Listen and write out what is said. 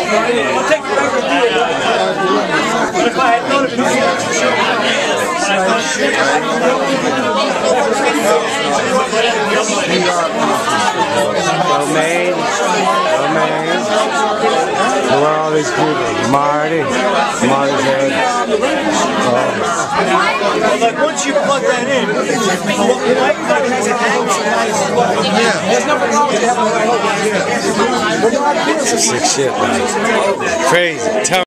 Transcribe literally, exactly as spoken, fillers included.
Romaine, Romaine. Who are all these people? Marty, Marty's head. Oh. Like once you plug that in, everybody has an angle. Yeah. There's nothing wrong with that. Sick shit, man. Crazy. Tell